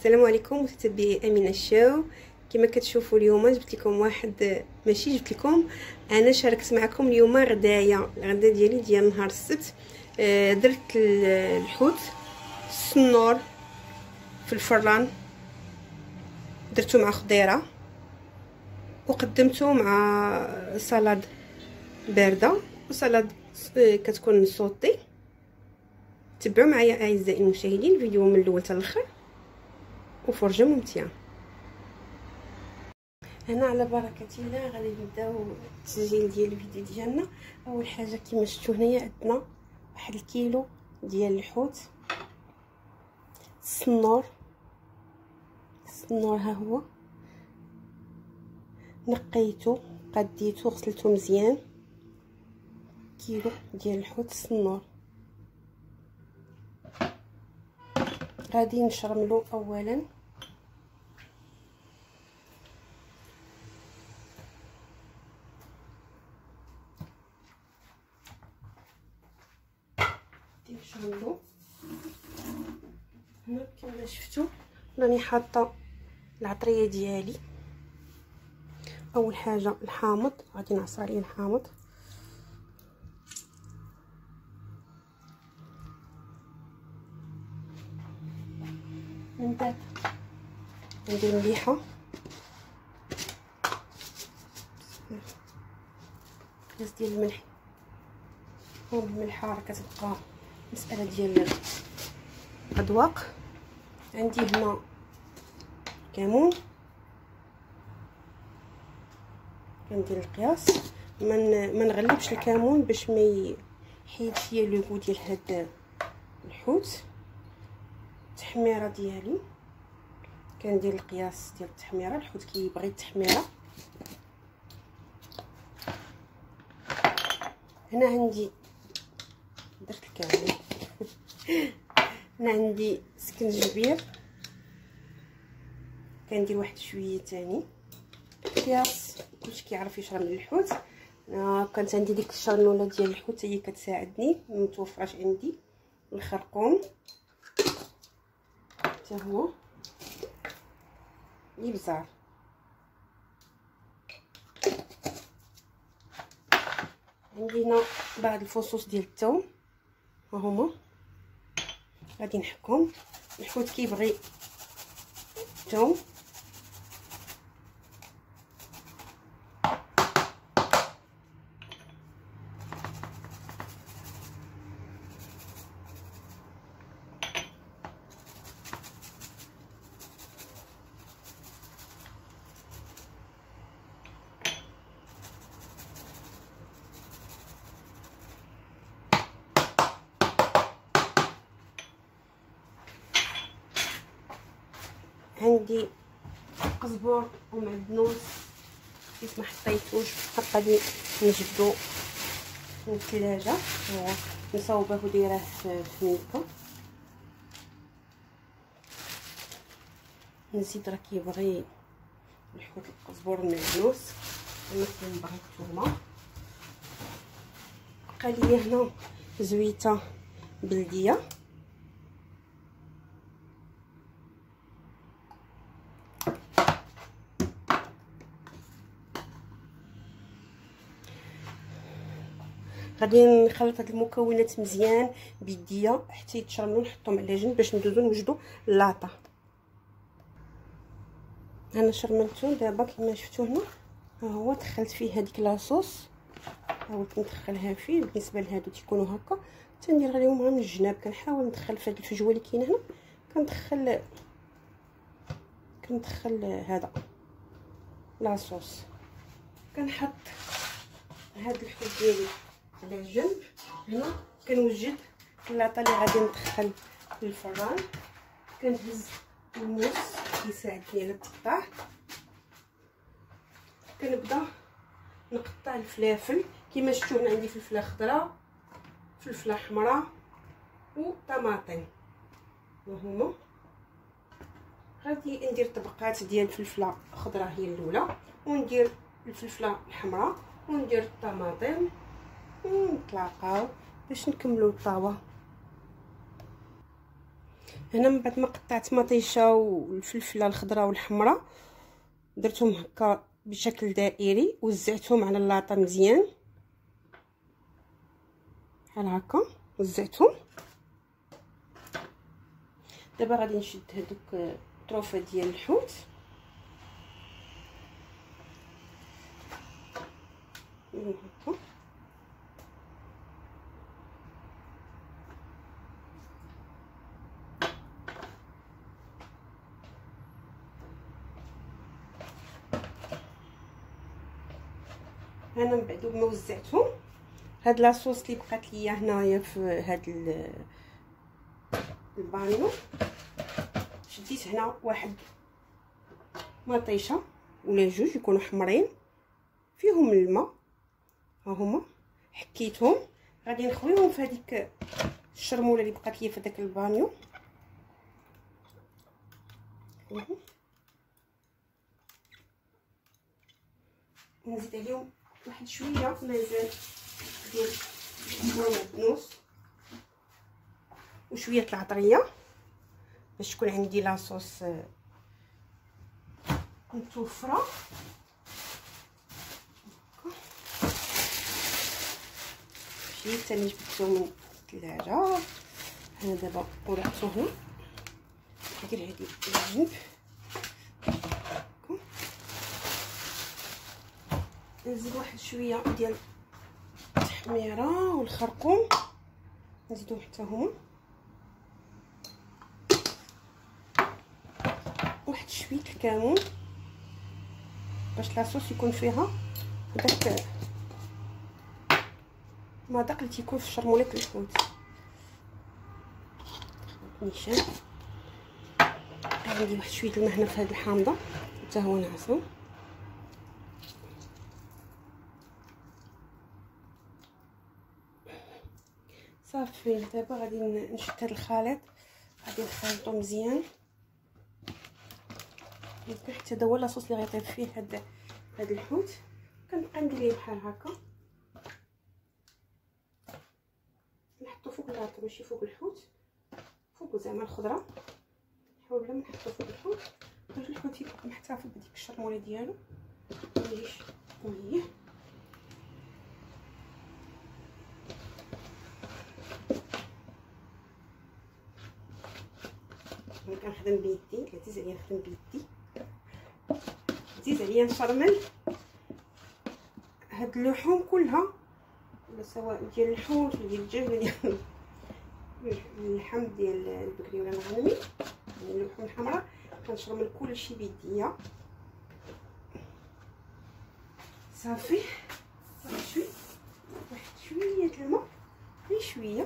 السلام عليكم متتبعي امينه الشاو. كما كتشوفوا اليوم جبت لكم واحد ماشي جبت لكم، انا شاركت معكم اليوم الغدا ديالي ديال نهار السبت. درت الحوت السنور في الفران، درتو مع خضيره وقدمته مع سلطه بارده وسلطه كتكون صوتي. تبعوا معايا اعزائي المشاهدين الفيديو من الاول حتى الاخر وفرجه ممتعه. هنا على بركه الله غادي نبداو التسجيل ديال الفيديو ديالنا. اول حاجه كما شفتوا هنايا عندنا واحد الكيلو ديال الحوت السنور ها هو، نقيته قديته غسلته مزيان. كيلو ديال الحوت السنور غادي نشرملو اولا. نشرملو هنا كما شفتوا. راني حاطه العطريه ديالي. اول حاجه الحامض، غادي نعصر عليه الحامض. من بعد ندير مليحه، قياس ديال الملح. والملحه راه كتبقى مساله ديال اذواق. عندي هنا كمون، كندير القياس. ما نغلبش الكمون باش ما يحيدش ليا لو غو ديال هاد الحوت. التحميره ديالي كندير القياس ديال التحميره، الحوت كيبغي التحميره. هنا عندي درت الكامل. هنا عندي سكنجبير، كندير واحد شويه تاني. قياس كلشي كيعرف يشرب من الحوت. كانت عندي ديك الشرنوله ديال الحوت هي كتساعدني، متوفراش عندي. الخرقوم حتى هو، الابزار. عندي هنا بعض الفصوص ديال الثوم ها هما، غادي نحكهم. الحوت كيبغي الثوم. عندي قزبر ومعدنوس كيف ما حطيتوش، غادي نجبدو من الثلاجه. هو مصوبه ودايره في ميكا. نزيد راه كيبغي الحوت القزبر والمعدنوس. انا كنبغي الثومه. بقى ليا هنا زويته بلديه، غادي نخلط هاد المكونات مزيان بيديا حتى يتشرملوا، نحطهم على جنب باش ندوزو نوجدوا اللاطه. انا شرملته دابا كما شفتوا هنا. ها هو دخلت فيه هذيك لاصوص، حاولت ندخلها فيه. بالنسبه لهادو تيكونوا هكا تندير عليهم غير من الجناب. كنحاول ندخل في هاد الفجوه اللي كاينه هنا، كندخل هذا لاصوص. كنحط هاد الحوت ديالي على الجنب. هنا كنوجد اللاطه اللي غادي ندخل للفران. كنهز الموس كيساعدني على التقطاع. كنبدا نقطع الفلافل كما شفتوا. هنا عندي فلفله خضراء، فلفله حمراء وطماطم وهما. غادي ندير طبقات ديال الفلفله خضراء هي الاولى، وندير الفلفله الحمراء، وندير الطماطم، ونتلاقاو باش نكملوا الطاوه. هنا من بعد ما قطعت مطيشه والفلفله الخضراء والحمراء درتهم هكا بشكل دائري، وزعتهم على اللاطه مزيان بحال هكا وزعتهم. دابا غادي نشد هذوك طروفه ديال الحوت هكا، انا من بعد ما وزعتهم هاد لاصوص اللي بقات ليا هنايا في هاد البانيو، شديت هنا واحد مطيشه ولا جوج يكونوا حمرين فيهم الماء، ها هما حكيتهم، غادي نخويهم في هذيك الشرموله اللي بقات ليا في داك البانيو. نزيد عليهم واحد شويه مازال ديال البنوس وشويه العطريه باش تكون عندي لاصوص متوفره. شي ثاني جبدته من الثلاجه، انا دابا ورعته هنا، ندير هذه الجنب، نزيد واحد شويه ديال التحميره والخرقوم نزيدهم حتى هما، واحد شويه الكمون باش لاصوص يكون فيها هذاك المذاق اللي تيكون في شرموله الحوت. نيشان عندي واحد شويه الماء هنا في هذه الحامضه حتى هو نعصو، صافي. دابا غادي نشد هذا الخليط، غادي نخلطو مزيان حتى هذا هو لاصوص اللي غيطيب فيه هاد الحوت. كنبقى ندير ليه بحال هكا، نحطو فوق اللاطه ماشي فوق الحوت، فوق زعما الخضره، نحاول بلا ما نحطو فوق الحوت باش الحوت يبقى محتفظ بديك الشرموله ديالو ميجيش مليح. انا كنخدم بيدي، عزيز عليا نخدم بيدي، عزيز عليا نشرمل هاد اللحوم كلها، ولا سواء ديال الحوت ولا ديال الدجاج ولا ديال اللحم ديال البكري ولا الغنمي، يعني اللحوم الحمراء كنشرمل كلشي بيديا. صافي واحد شويه الماء، غير شويه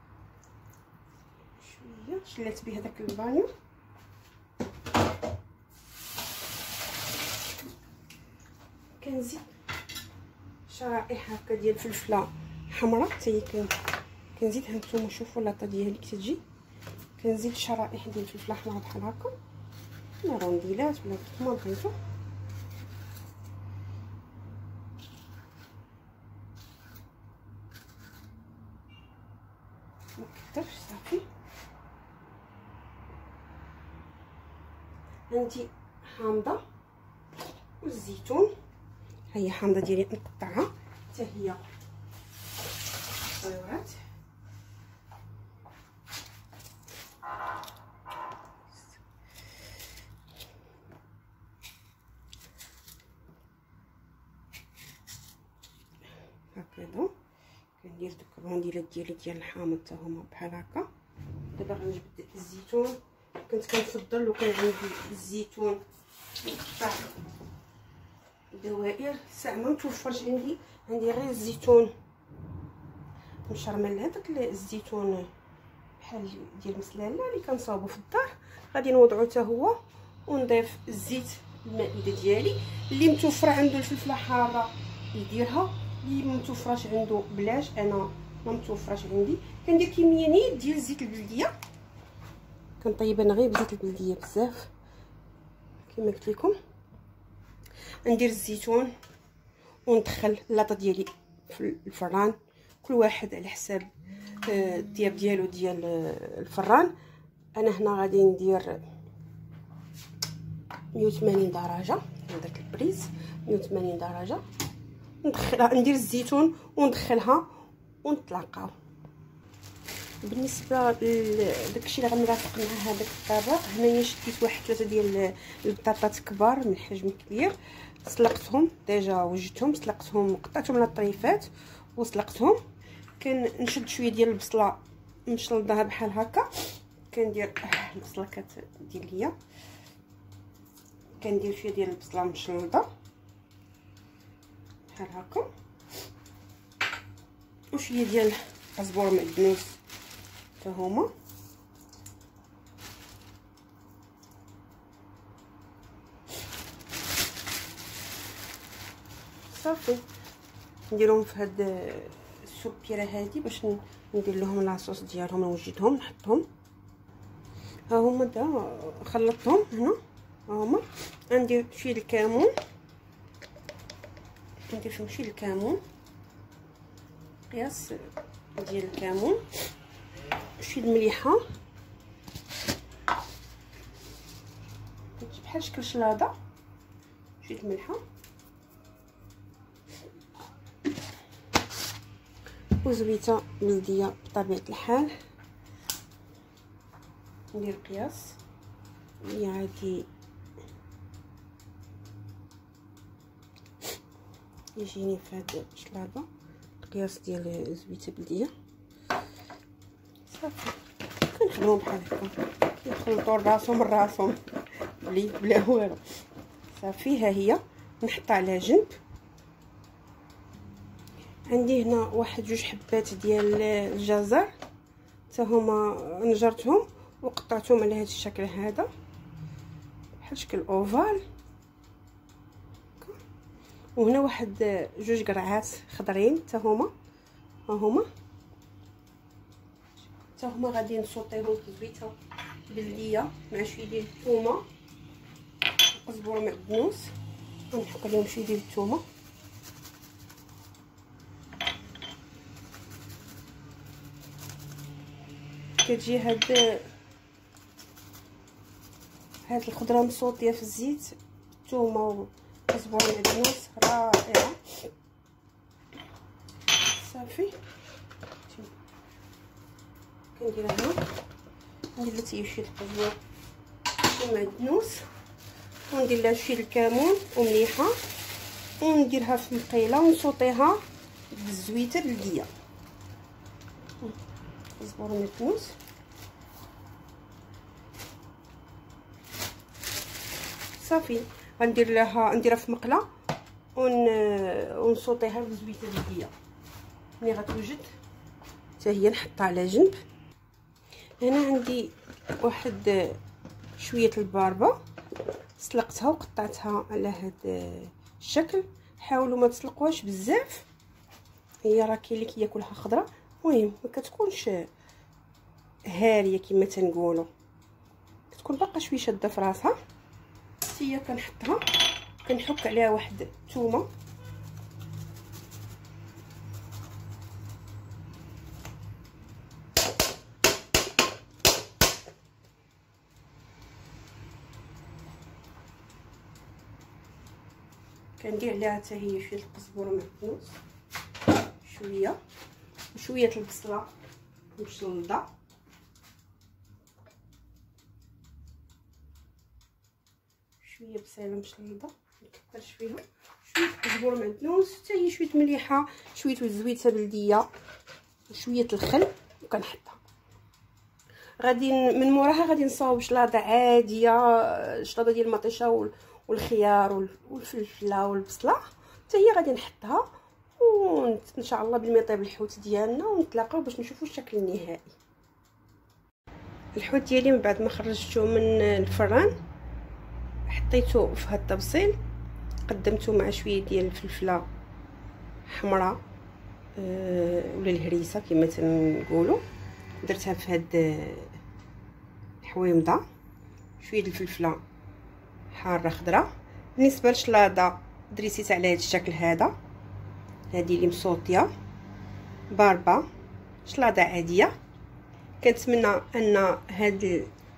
شلات به هذاك البانيو. كنزيد شرائح هكا ديال الفلفله حمراء حتى هي كنزيد. هانتوما شوفوا اللاطه ديالي كي تجي، كنزيد شرائح ديال الفلفله حمراء بحال هكا، ولا رونديلات ولا كيفما بغيتو. مكثرش. صافي عندي حامضه والزيتون، ها هي حامضه ديالي نقطعها حتى هي صغيرات. هكذا كندير دوك الرونديلات ديالي ديال الحامض حتى هما بحال هكا. دابا غنجبد الزيتون، كنت كنفضل لو كان عندي الزيتون مقطع دوائر، ساعه ما متوفرش عندي غير الزيتون مشرمل. هذاك الزيتون بحال ديال مسلاله اللي كنصاوبو في الدار غادي نوضعو حتى هو، ونضيف الزيت المائده ديالي. اللي متوفره عنده الفلفله حاره يديرها، اللي متوفراش عنده بلاش. انا ما متوفراش عندي، كندير كميه نيت ديال زيت البلديه، كنطيب انا غير بزيت البلديه بزاف كما قلت لكم. ندير الزيتون وندخل اللاطه ديالي في الفران، كل واحد على حساب الطياب ديالو ديال الفران. انا هنا غادي ندير 180 درجه. درت البريز 180 درجه، ندخلها ندير الزيتون وندخلها ونطلقها. بالنسبه لداكشي اللي غنرافق مع هذاك الطبق، هنايا شديت واحد 3 ديال البطاطات كبار من حجم كبير، سلقتهم ديجا، وجدتهم سلقتهم، قطعتهم على الطريفات وسلقتهم. كنشد شويه ديال البصله مشلضه بحال هكا، كندير البصله كتدير ليا، كندير شويه ديال البصله مشلضه بحال هكا، وشويه ديال الزبور معدنوس حتى هما. صافي نديرهم في هاد السوبيره هادي باش ندير لهم لاصوص ديالهم، نوجدهم نحطهم. ها هما دا خلطتهم هنا، ها هما. غندير شويه الكمون، ندير فيهم شويه الكمون، قياس ديال الكمون، شويه المليحه بحال شكل شلاضه، شويه الملحه وزويته بلديه بطبيعه الحال. ندير قياس اللي عادي يجيني في هاد الشلاضه، القياس ديال زويته بلديه. صافي كنخدمو بحال هكا، كيخلطوا راسهم راسهم بلا والو. صافي ها هي نحطها على جنب. عندي هنا واحد 2 حبات ديال الجزر، حتى هما نجرتهم وقطعتهم على هذا الشكل هذا بحال شكل اوفال. وهنا واحد 2 قرعات خضرين حتى هما، ها هما حتى هما غادي نصوطيهم في زويته بلديه مع شويه ديال الثومه وزبور معدنوس. غنحط عليهم شويه ديال الثومه، كتجي هاد الخضره مصوطيه في الزيت، الثومه وزبور معدنوس رائعه. صافي كنديرها هنا، ندير لها شويه الزبور معدنوس، وندير لها شويه الكمون ومليحه، ونديرها في مقيله ونصوطيها بالزويته بلديه. زبور معدنوس صافي نديرها في مقله ونصوطيها بالزويته بلديه. ملي غتوجد حتى هي نحطها على جنب. هنا عندي واحد شويه الباربه، سلقتها وقطعتها على هذا الشكل. حاولوا ما تسلقوهاش بزاف، هي راه كاين اللي كياكلها خضره، المهم ما كتكونش هاريه كما تنقولوا، كتكون باقا شويه شاده في راسها. هي كنحطها، كنحك عليها واحد الثومه، كندير عليها حتى هي شويه القزبر معدنوس، شويه وشويه البصله مشلضه، شويه بصيله مشلضه مكثرش فيها، شويه قزبر معدنوس، حتى هي شويه مليحه، شويه زويته بلديه وشويه الخل، وكنحطها. غادي من موراها غادي نصاوب شلاضه عاديه، شلاضه ديال المطيشه والخيار والفلفله والبصله، حتى هي غادي نحطها وان شاء الله بلي يطيب الحوت ديالنا، ونتلاقاو باش نشوفوا الشكل النهائي. الحوت ديالي من بعد ما خرجته من الفران حطيته في هاد الطبسيل، قدمته مع شويه ديال الفلفله حمراء ولا الهريسه كما تنقولوا، درتها في هاد الحويمضه، شويه الفلفله حاره خضراء. بالنسبه للشلاضه دريسيت على هذا الشكل هذا، هذه اللي مصوطيه باربه، شلاضه عاديه. كنتمنى ان هاد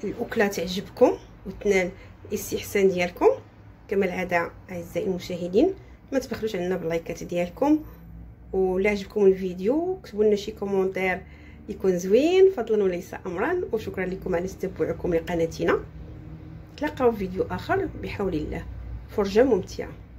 الاكله تعجبكم وتنال الاستحسان ديالكم. كما العاده اعزائي المشاهدين، ما تبخلوش علينا باللايكات ديالكم، ولا عجبكم الفيديو كتبوا لنا شي كومونتير يكون زوين فضلا وليس امرا. وشكرا لكم على تتبعكم لقناتنا. تلاقاو في فيديو اخر بحول الله. فرجه ممتعه.